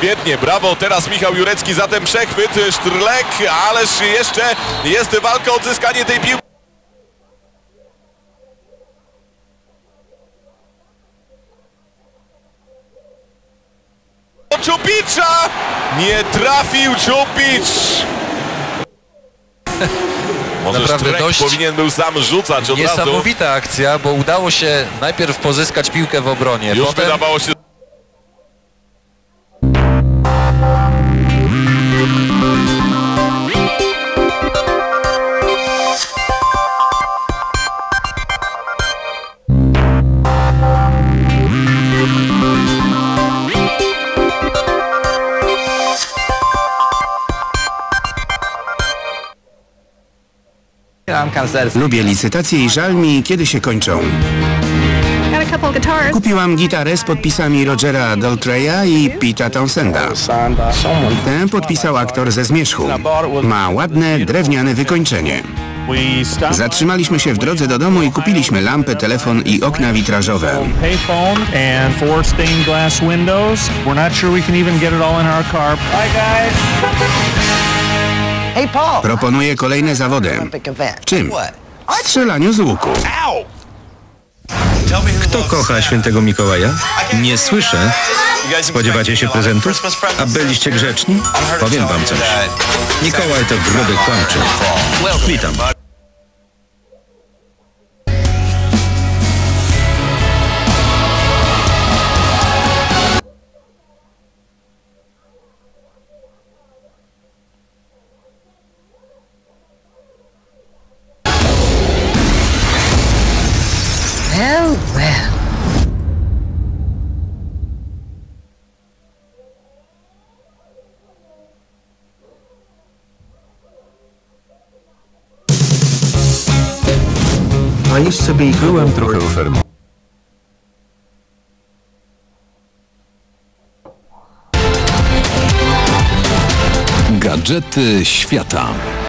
Świetnie, brawo, teraz Michał Jurecki, zatem przechwyt, Sztrlek, ależ jeszcze jest walka o odzyskanie tej piłki. Czupicza! Nie trafił Czupicz! Może Naprawdę Sztrlek dość powinien był sam rzucać od razu. niesamowita akcja, bo udało się najpierw pozyskać piłkę w obronie. Już Potem wydawało się... Lubię licytacje i żal mi, kiedy się kończą. Kupiłam gitarę z podpisami Rogera Daltreya i Peta Townsenda. Tę podpisał aktor ze Zmierzchu. Ma ładne, drewniane wykończenie. Zatrzymaliśmy się w drodze do domu i kupiliśmy lampę, telefon i okna witrażowe. Proponuję kolejne zawody. W czym? W strzelaniu z łuku. Kto kocha świętego Mikołaja? Nie słyszę. Spodziewacie się prezentów? A byliście grzeczni? Powiem wam coś. Mikołaj to gruby kłamczy. Witam. Well, well. Byłem trochę ofermą. Gadżety świata.